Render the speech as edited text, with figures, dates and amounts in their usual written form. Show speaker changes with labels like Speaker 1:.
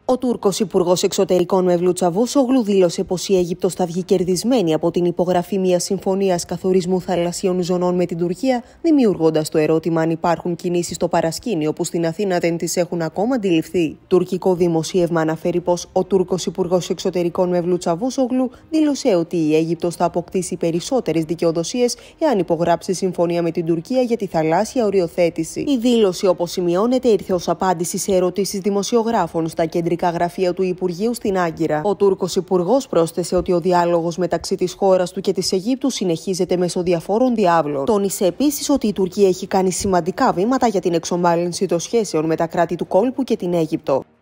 Speaker 1: Ο Τούρκος Υπουργός Εξωτερικών Μevlut Çavuşoğlu δήλωσε πως η Αίγυπτος θα βγει κερδισμένη από την υπογραφή μιας συμφωνίας καθορισμού θαλασσίων ζωνών με την Τουρκία, δημιουργώντας το ερώτημα αν υπάρχουν κινήσεις στο παρασκήνιο που στην Αθήνα δεν τις έχουν ακόμα αντιληφθεί. Τουρκικό δημοσίευμα αναφέρει πως ο Τούρκος Υπουργός Εξωτερικών Mevlut Çavuşoğlu δήλωσε ότι η Αίγυπτος θα αποκτήσει περισσότερες δικαιοδοσίες εάν υπογράψει συμφωνία με την Τουρκία για τη θαλάσσια οριοθέτηση. Η δήλωση, όπως σημειώνεται, ήρθε ως απάντηση σε ερωτήσεις δημοσιογράφων στα κεντρικά γραφεία του Υπουργείου στην Άγκυρα. Ο Τούρκος Υπουργός πρόσθεσε ότι ο διάλογος μεταξύ της χώρας του και της Αιγύπτου συνεχίζεται μέσω διαφόρων διάβλων. Τόνισε επίσης ότι η Τουρκία έχει κάνει σημαντικά βήματα για την εξομάλυνση των σχέσεων με τα κράτη του κόλπου και την Αίγυπτο.